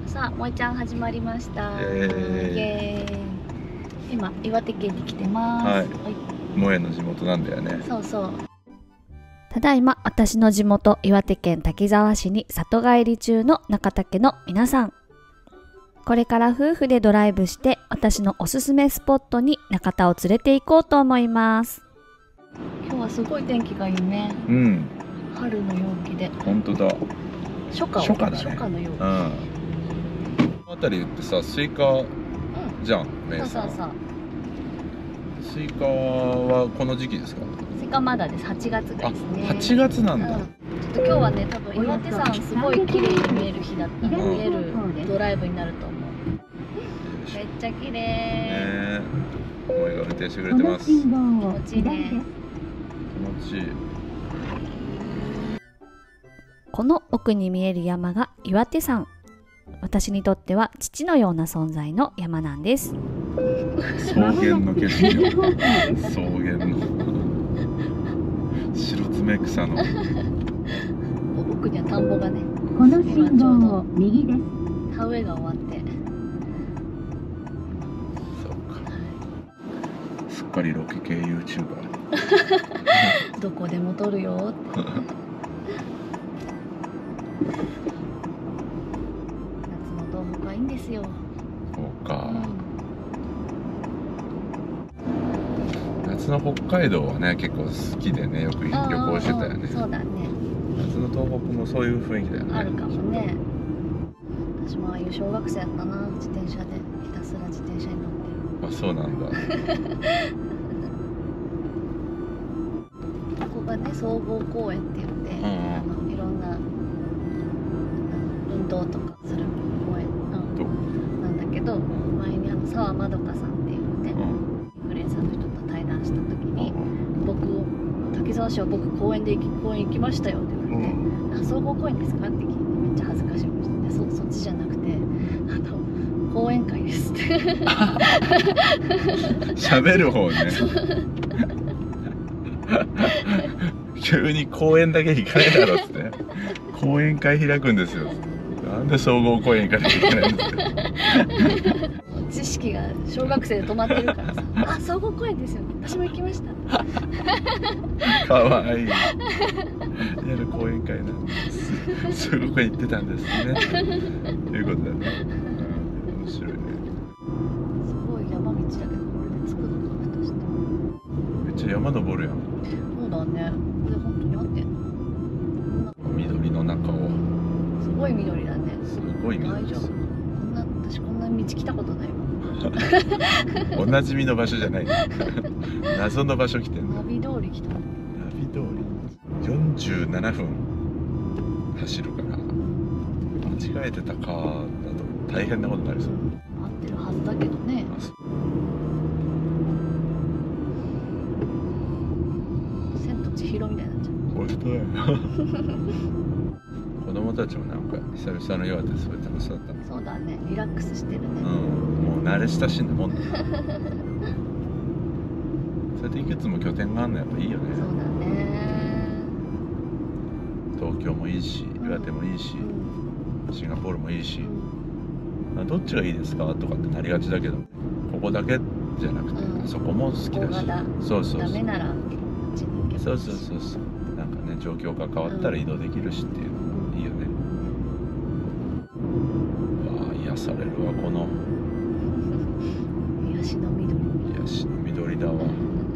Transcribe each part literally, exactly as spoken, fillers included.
さあ、萌ちゃん始まりました。 イエーイ。今、岩手県に来てます。 はい。 はい、 萌えの地元なんだよね。 そうそう。ただいま、私の地元、岩手県滝沢市に里帰り中の中田家の皆さん。これから夫婦でドライブして、私のおすすめスポットに中田を連れて行こうと思います。今日はすごい天気がいいね。 うん。 春の陽気で。 本当だ。 初夏を初夏だね。 初夏の陽気。 うん。この辺りってさ、スイカじゃん、 うん、 名産。 そうそうそう。 スイカはこの時期ですか？ スイカまだです。はちがつですね。 あ、はちがつなんだ。うん、 ちょっと今日はね、多分岩手山すごい綺麗に見える日だったの、うん、見えるドライブになると思う。めっちゃ綺麗。ね、 萌えが運転してくれてます。気持ちいいね。 気持ちいい。この奥に見える山が岩手山。私にとっては父のような存在の山なんです。 草原の景色よ。草原の白爪草の奥には田んぼがね。 この信号を右です。 田植えが終わって。 そうか。すっかりロケ系 ユーチューバー。 どこでも撮るよって。いいんですよ。 そうか、うん、夏の北海道はね結構好きでね、よく旅行してたよね。 そうだね。 夏の東北もそういう雰囲気だよね。 あるかもね。私もああいう小学生やったな、自転車でひたすら自転車に乗ってる。 あ、そうなんだ。 ここがね、総合公園って言って、うん、あのいろんな運動とかする公園なんだけど、前にあの澤まどかさんっていうね、インフルエンサーの人と対談した時に、僕滝沢市は僕公園で行き公園行きましたよって言われて、うん、あ、総合公園ですかって聞いてめっちゃ恥ずかしいましたね。そそっちじゃなくて、あの講演会ですって喋る方ね。急に公園だけ行かないだろっつって、講演会開くんですよ。なんで総合公園行かなきゃいけないんですか。 知識が小学生で止まってるからさ、あ、総合公園ですよね、私も行きました。 かわいい。やる講演会なんです。総合公園行ってたんですね。ということだね。うん、面白いね。 すごい山道だけど、これで着くのかふとして。 めっちゃ山登るやん。 そうだね。これ本当に合ってんの？ 緑の中を。 すごい緑だね。 すごい緑です。 大丈夫？こんな、私こんな道来たことないわ。 おなじみの場所じゃない。謎の場所来てんの。 ナビ通り来た。ナビ通り。よんじゅうななふん走るから。間違えてたかだと大変なことになりそう。 合ってるはずだけどね。千と千尋みたいになっちゃう。 本当だよ。子供たちもなんか久々の岩手すごい楽しそうだった。 そうだね、リラックスしてるね。うん、 もう慣れ親しんだもんだ。そうやっていくつも拠点があるのやっぱいいよね。 そうだね。 東京もいいし、岩手もいいし、うん、シンガポールもいいし、うん、どっちがいいですかとかってなりがちだけど、ここだけじゃなくて、うん、そこも好きだし、そうそうそう、ダメならこっちに行けば、そうそうそうそう、なんかね、状況が変わったら移動できるしっていう、うん、いいよね。わあ、癒されるわ、この癒しの緑。 癒しの緑だわ。も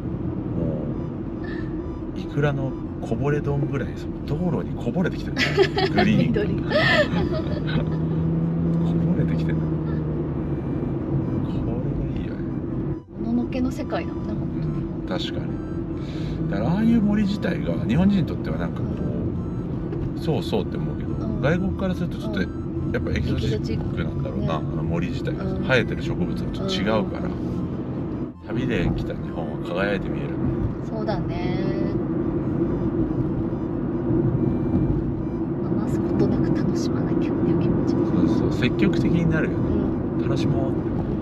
ういくらのこぼれ丼ぐらい道路にこぼれてきてる、ね、グリーンがこぼれてきてる。これがいいよね。 もののけの世界だもんね、本当に。 確かに。だからああいう森自体が日本人にとってはなんかこう、そうそうって思うけど、うん、外国からするとちょっとやっぱエキゾチックなんだろうな、ね、あの森自体が、うん、生えてる植物がちょっと違うから、うん、旅で来た日本は輝いて見える。 そうだね。余すことなく楽しまなきゃっていう気持ち。 そうそう、積極的になるよね、うん、楽しもう。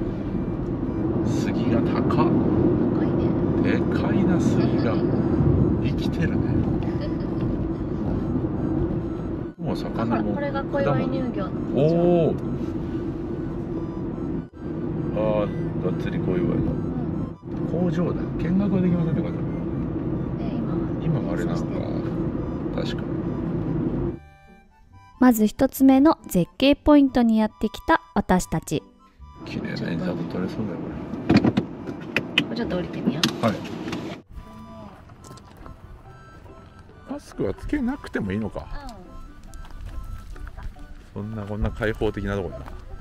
杉が高っ。高いね。 でかいな、杉が生きてるね。もう魚もこれが小祝乳業のおお、 がっつりこういうわうん工場だ。見学はできませんね、これ。 で今は今はあれなのか。確かに。 まず一つ目の絶景ポイントにやってきた私たち。 綺麗なインサート撮れそうだよ、ここれちょっと降りてみよう。 れ。はい。マスクはつけなくてもいいのか。そんなこんな開放的なところだな。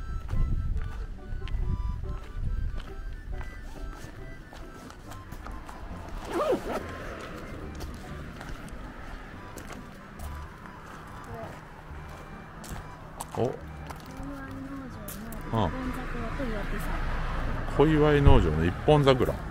お、うん、小祝農場の一本桜。あ、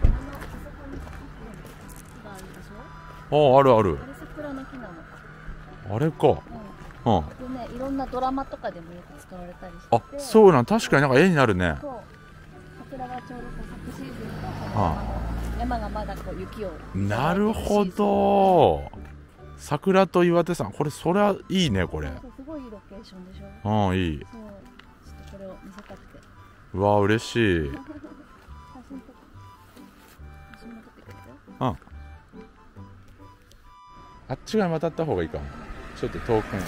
あるある。 あれ桜の木なの。 あれか。うん。 でね、いろんなドラマとかでもよく使われたりしてあ、そうなん、確かになんか絵になるね。 そう。桜がちょうどこう昨シーズンのあ山がまだこう雪を。 なるほど。桜と岩手山、これそりゃいいね、これ。 そう、すごいいいロケーションでしょ。 うん、いい。 そう、ちょっとこれを見せたくて。 うわ、嬉しい。 写真撮って。写真も撮ってくれる？ うん。あっち側に渡った方がいいかも。ちょっと遠くに。 ちょうどね、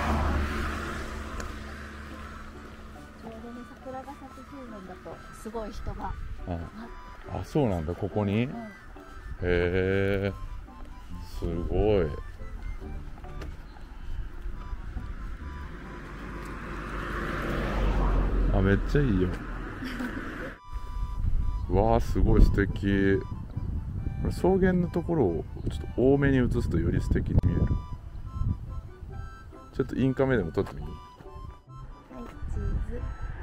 桜が咲くシーズンだとすごい人が。 うん。あ、そうなんだ、ここに。 うん、 へえ。すごい。あ、めっちゃいいよ。わあ、すごい素敵。これ草原のところをちょっと多めに映すとより素敵に見える。ちょっとインカメでも撮ってみる。 はい、チーズ。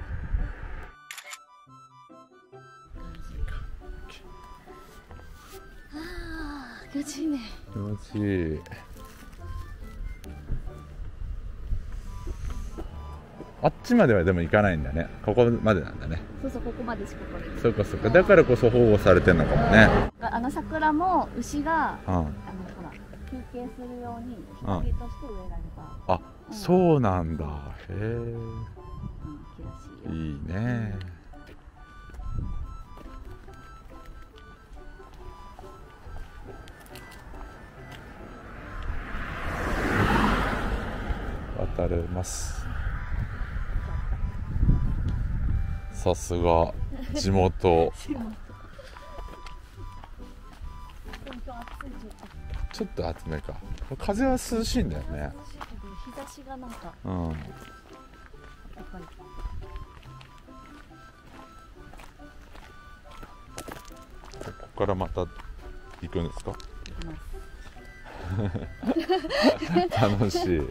ああ、気持ちいいね。 気持ちいい。あっちまではでも行かないんだね。ここまでなんだね。 そうそう、ここまでしか来れない。 そうかそうか。だからこそ保護されてんのかもね。 あの桜も牛が、 うん。 あのほら休憩するように日陰として植えられた、 あ、そうなんだ。へえ。 うん、木らしいよ。 いいね。渡れます。さすが地元。ちょっと厚めか。風は涼しいんだよね。 日差しがなんかうん。 やっぱり。 ここからまた行くんですか？楽しい。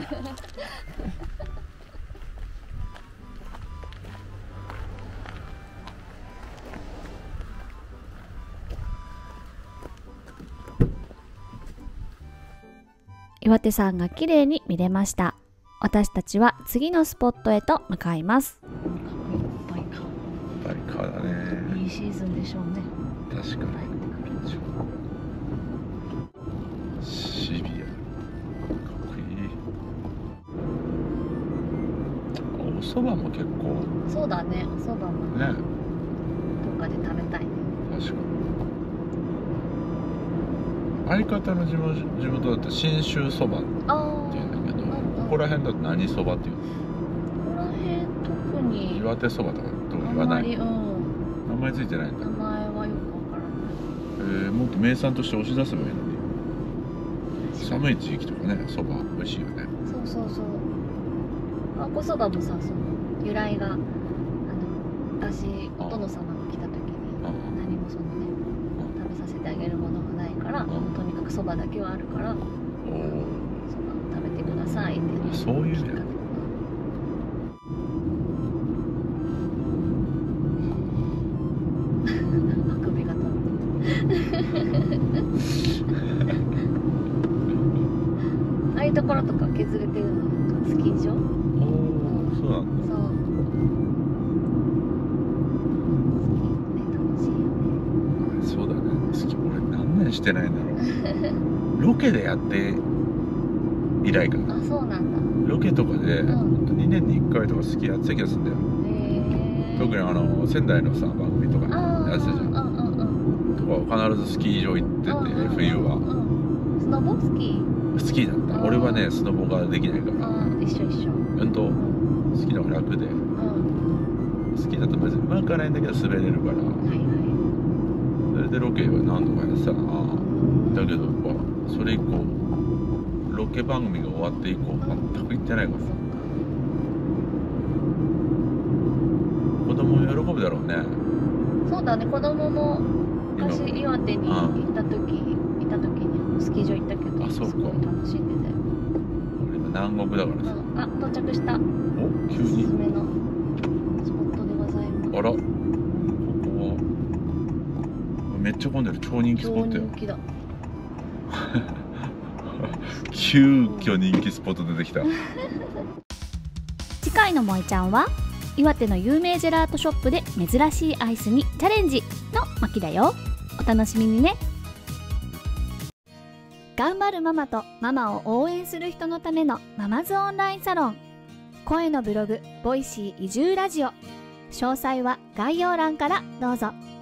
岩手山が綺麗に見れました。私たちは次のスポットへと向かいます。 バイカバイカーだー。 ね。 いいシーズンでしょうね。 確かに。シビア。かっこいい。お蕎麦も結構。 そうだね、お蕎麦もね。 どっかで食べたいね。 確かに。相方の地元地元だって信州そばってあ言うんだけど、 うんうんここら辺だと何そばっていうの？ ここら辺特に岩手そばとかとあ言わない。 んまり、うん、 名前ついてないんだ。 名前はよくわからない。 えー、もっと名産として押し出せばいいのに。寒い地域とかね、そば美味しいよね。 そうそうそう。あこそばもさ、その由来があの昔お殿様が来た時にあ何もそのね食べさせてあげるものがないからあとにかくそばだけはあるからおお。 そばを食べてくださいって、 あ、そういうね。 あくびが飛ぶ。ああいうところとか削れてるのスキー場。 おお、そうなんだ。 そう。スキーね楽しいよね。 そうだね。好き。俺何年してないんだろう。ロケでやって以来かな。 あ、そうなんだ。 ロケとかで、 うんほんとにねんにいっかいとか好きやってた気がするんだよ。 へえ。 特にあの仙台のさ番組とかあやつじゃん。 うんうんうんとか必ずスキー場行ってて、冬は。 うん、スノボスキースキーだった。俺はねスノボができないから。 あ一緒一緒。 本当スキーの方が楽で。 うんスキーだと別にうまくはないんだけど滑れるから。 はいはい。 それでロケは何度かやってたな。だけどやっぱそれ以降ロケ番組が終わって以降全く行ってないから。子供も喜ぶだろうね。 そうだね、子供も昔岩手に行った時いた時にスキー場行ったけど、 あそうかすごい楽しんでたよ。 俺今南国だからさ。 うん、あ到着した。 お急おすすに。 めのスポットでございます。 あらここはめっちゃ混んでる。超人気スポ超ットよ。 人気だ。 急遽人気スポット出てきた。 次回の萌ちゃんは岩手の有名ジェラートショップで珍しいアイスにチャレンジの巻だよ。お楽しみにね。頑張るママとママを応援する人のためのママズオンラインサロン、声のブログボイシー移住ラジオ、詳細は概要欄からどうぞ。